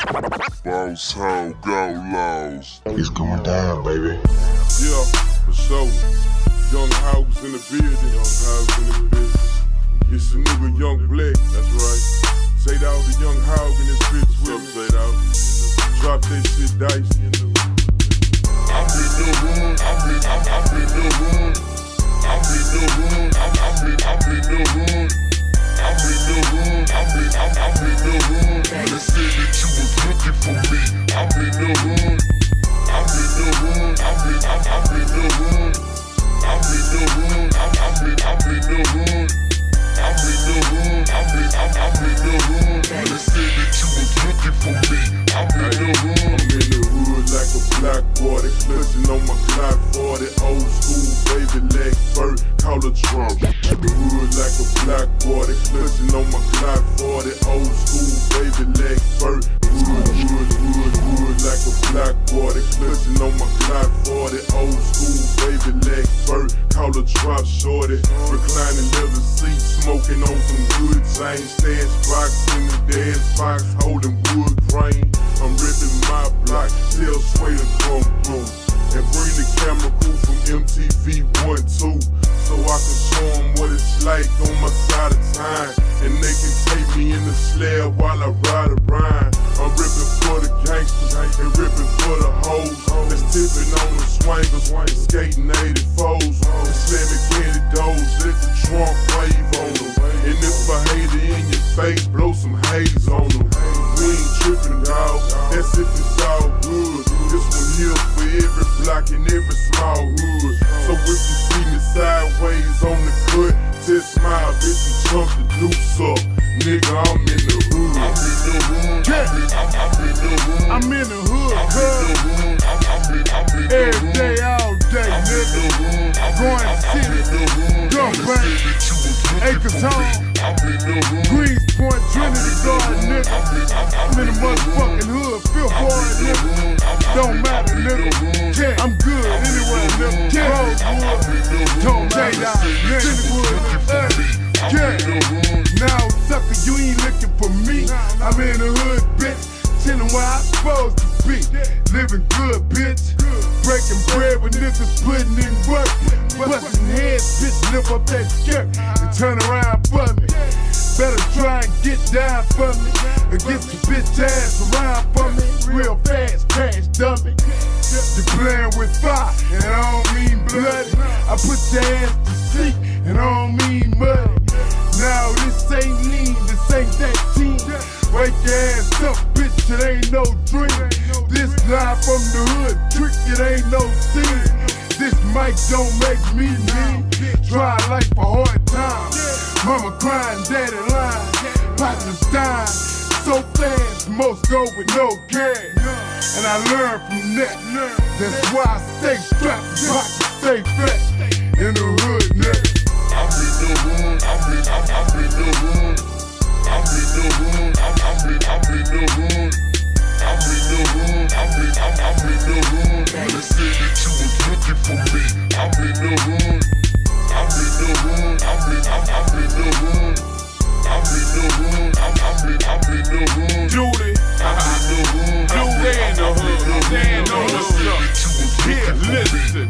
Boss Hogg, Outlawz. It's going down, baby. Yeah, for sure. Young Hoggz in the building. Young Hoggz in the building. It's a nigga Young Black, that's right. J-Dawg the Young Hogg in this bitch. What's up, J-Dawg? Drop that shit dice. I'm in the hood. I'm in the hood. I'm in the hood. I'm in the hood. I'm in the hood. I'm in the hood. They said that you was looking for me. I'm in the hood. I'm in the hood. I'm in the hood. I'm in the hood. I'm in the hood. I'm in the hood. I'm in the hood. They said that you was looking for me. I'm in the hood. I'm in the hood like a black boy, clutching on my Glock 40. Old school baby leg fur, call a drum. In the hood like a black boy, clutching on my Glock 40. Old school baby leg fur. Hood like a black boy, clutching on my Glock 40. Old school baby leg fur, call a drop shorty. Reclining leather seats, smoking on some good chain. Stash box in the dance box, holding wood grain. I'm ripping my block, tell Sway to come through and bring the camera crew from MTV 1-2, so I can show them what it's like on my side of time, and they can take me in the slab while I ride around. I'm ripping for the gangsters and ripping for the hoes that's tipping on the swangers, skating 84s, and slamming candy doors, let the trunk wave on them. And if I hate it in your face, blow some haze on them. We ain't tripping, dawg, that's if it's all good. This one here for every block and every small hood. So if you see me sideways on the cut, just smile, bitch, and chunk the deuce up. Nigga, I'm in the hood. I'm in the hood. I'm in the hood, cuz. Every day, all day, nigga. Going city, gun bang, Acres home, Greens Point, Trinity Garden, nigga. I'm in the motherfucking hood, feel for it, nigga. Don't matter, nigga. Yeah, I'm good anywhere, nigga. Yeah, don't matter, nigga. Yeah, now sucker, you ain't looking for me. I'm in the hood, bitch, chillin' where I'm supposed to be. Living good, bitch. Breaking bread with niggas putting in work. Bustin' heads, bitch, lift up that skirt and turn around for me. Better try and get down for me and get your bitch ass around for me. Real fast, crash dummy. You playin' with fire, and I don't mean bloody. I put your ass to sleep, and I don't mean muddy. Now this ain't lean, this ain't that team. Wake your ass up, bitch, it ain't no dream. This live from the hood, trick, it ain't no scene. This mic don't make me mean. Try life a hard time. Mama crying, daddy lying. Partners dying so fast, most go with no cash. And I learned from that. That's why I stay strapped, pockets stay fat. In the hood, nigga. I'm in the hood. I'm in the hood. I'm in the hood. I'm in the hood. I'm in the hood. I'm in the hood. They said that you was looking for me. I'm in the hood. I'm in the hood. I'm in the hood. I'm in the hood. I'm in the hood. Judy, I'm in the hood. Judy in the hood, stand on the stuff. Here, listen,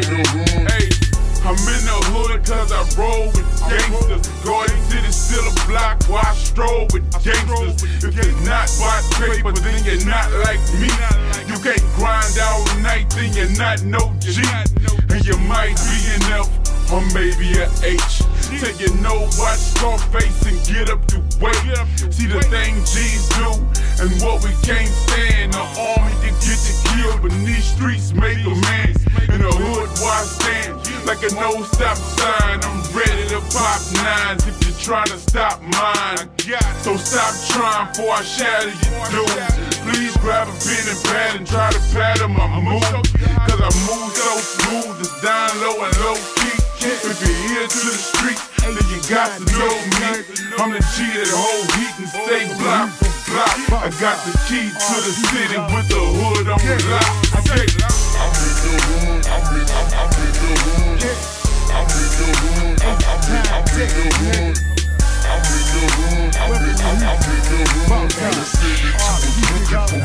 hey. I'm in the hood cause I roll with gangsters. Garden City still a block where I stroll with gangsters. If it's not by paper, then you're not like me. You can't grind all night, then you're not no G. And you might be an F or maybe an H. Till you know watch Scarface and get up to weight. See the thing G's do and what we can't stand. The army to get you killed, but these streets make a man. In the hood where I stand, like a no-stop sign. I'm ready to pop nines if you're trying to stop mine. So stop trying before I shatter your dudes. Please grab a pen and pad and try to pattern my move. Cause I move so smooth, it's down low and low key. If you're here to the street, then you got to know me. I'm the G that hold heat and stay block for block. I got the key to the city with the hood on the lock. I'm in the hood. I'm in the hood. I'm in the hood. I'm in the hood. I'm in the hood. I'm in the hood. They said that you was looking for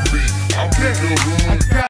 Yeah, I got